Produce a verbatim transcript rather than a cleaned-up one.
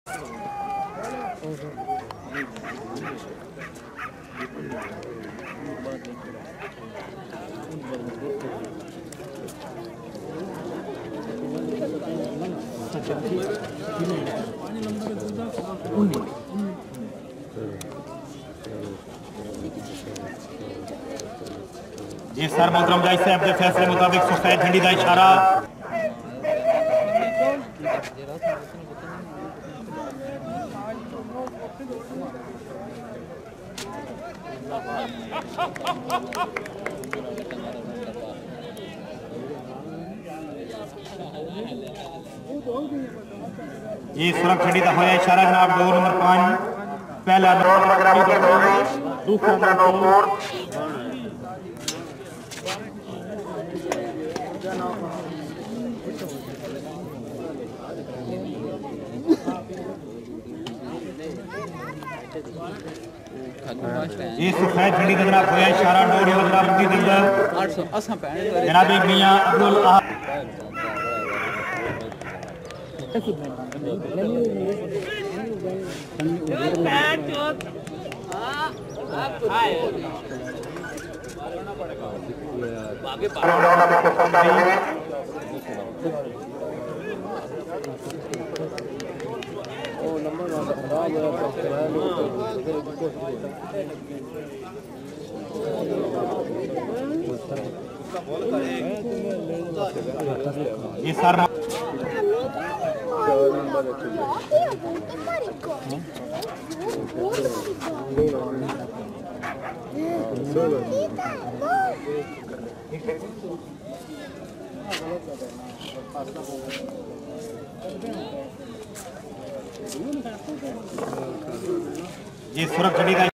जी sir मोहतरम जज साहब के फैसले मुताबिक सफेद झंडी का इशारा। ये सुरख झंडी का होया इशारा जनाब। डोर नंबर पांच पहला दूसरा नंबर ये सफेद झंडी का जनाब होया इशारा। डोर नंबर जनाब मियां अब्दुल अहद ये सर ये सुरख झंडी का